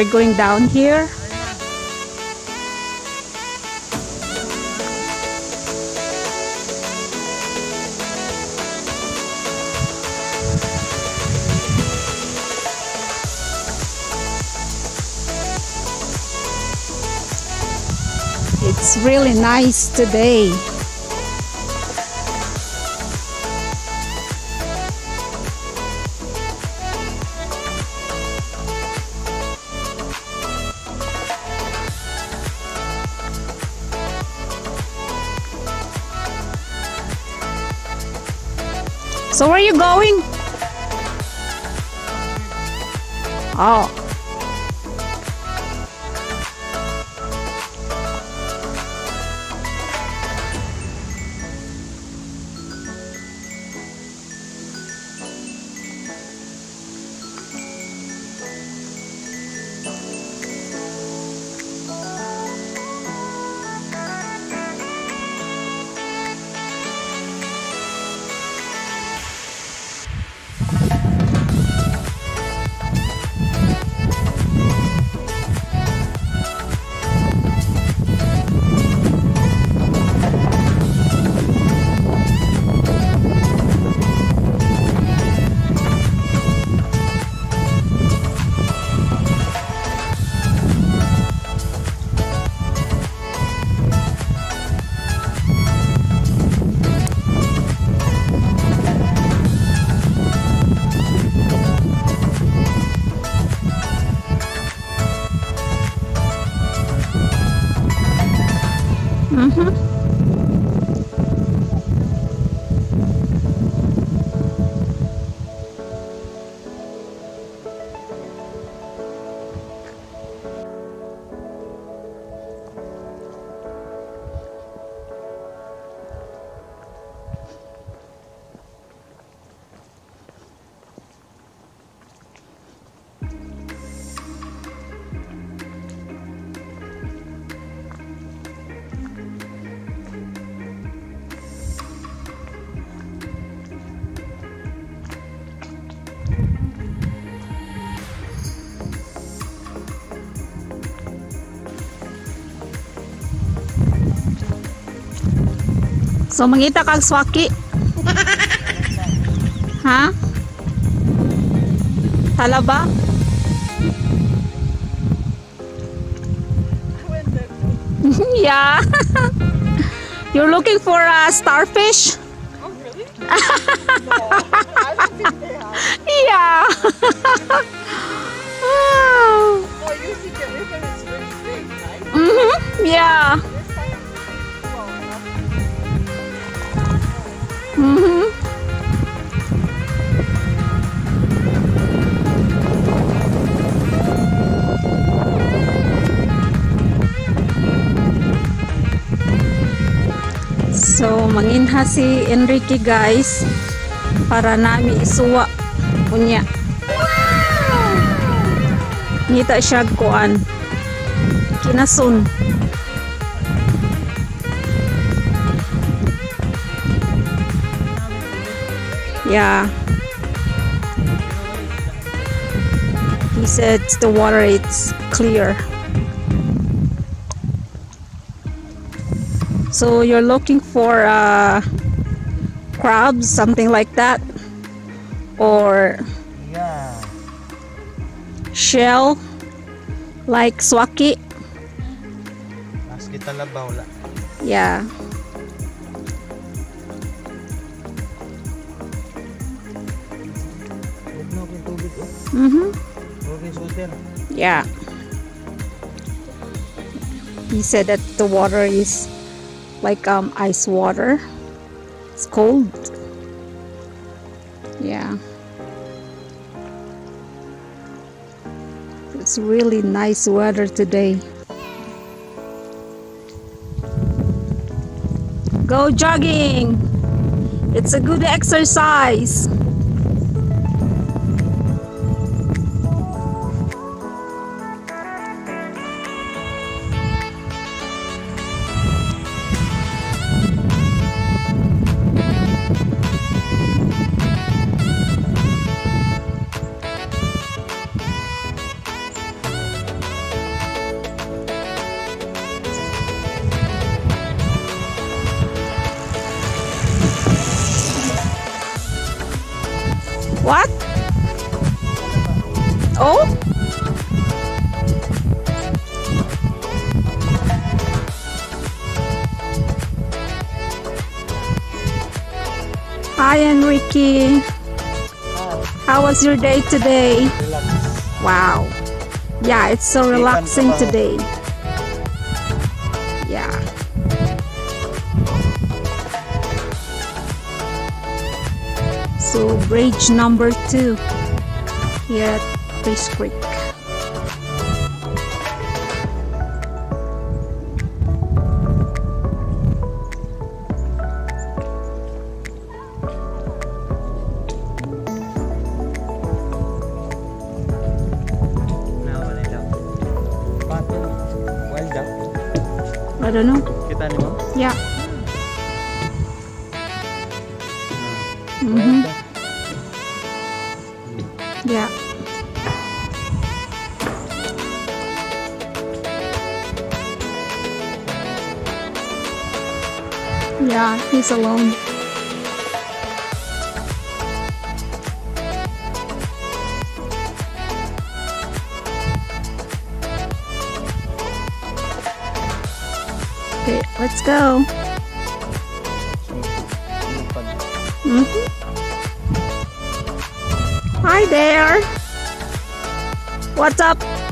we're going down here. It's really nice today. So where are you going? Oh. So mangita kag swaki. Ha? Talaba? Yeah. You're looking for a starfish? Oh, really? No, I don't think they are. Yeah. Oh. No, usually the river is really big, right? Yeah. This time, well, not. So manginha si Enrique guys para nami isuwa unya. Ngita siya kuan kinasun. Yeah. He said the water it's clear. So you're looking for crabs, something like that, or Yeah. shell like swaki. Maski talaba wala. Yeah. Bugnaw kay tubig oh. Tubig suter. Yeah. He said that the water is like ice water. It's cold. Yeah. It's really nice weather today. Go jogging. It's a good exercise. What? Oh? Hi, Enrique. How was your day today? Relax. Wow. Yeah, it's so relaxing today. Yeah. So, bridge number 2 here at Fish Creek. Wild duck. I don't know. Kita ni mo? Yeah. Wild Mm-hmm. duck. Yeah. Yeah, he's alone. Okay, let's go. Mm-hmm. Hi there. What's up?